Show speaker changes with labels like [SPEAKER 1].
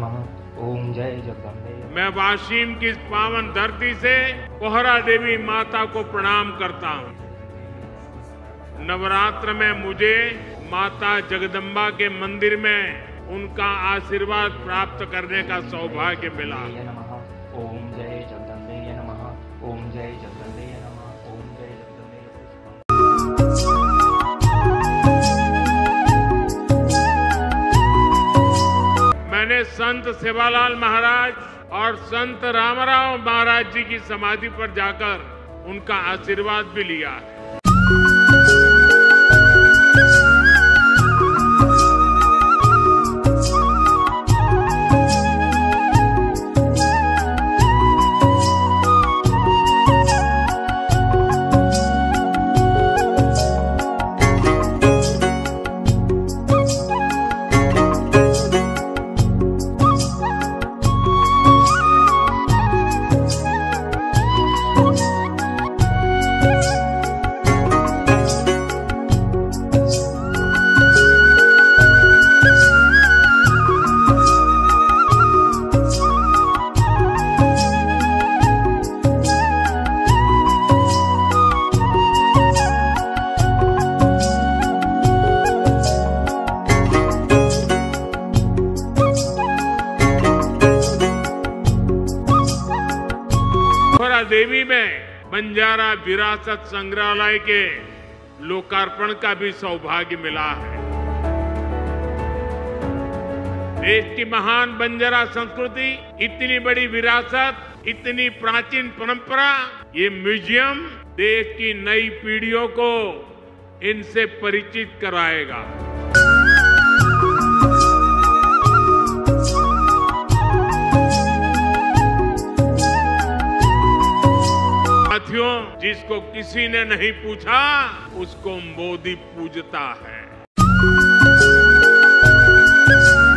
[SPEAKER 1] नमः। ओम जय जगदम्बे।
[SPEAKER 2] मैं वाशिम की इस पावन धरती से कोहरा देवी माता को प्रणाम करता हूँ। नवरात्र में मुझे माता जगदम्बा के मंदिर में उनका आशीर्वाद प्राप्त करने का सौभाग्य मिला।
[SPEAKER 1] नमः। ओम जय जगदम्बे नमः। ओम जय जगदम्बे नमः। ओम जय जगदम्बे।
[SPEAKER 2] मैंने संत सेवालाल महाराज और संत रामराव महाराज जी की समाधि पर जाकर उनका आशीर्वाद भी लिया है। कोहरा देवी में बंजारा विरासत संग्रहालय के लोकार्पण का भी सौभाग्य मिला है। देश की महान बंजारा संस्कृति, इतनी बड़ी विरासत, इतनी प्राचीन परंपरा, ये म्यूजियम देश की नई पीढ़ियों को इनसे परिचित कराएगा। साथियों, जिसको किसी ने नहीं पूछा उसको मोदी पूजता है।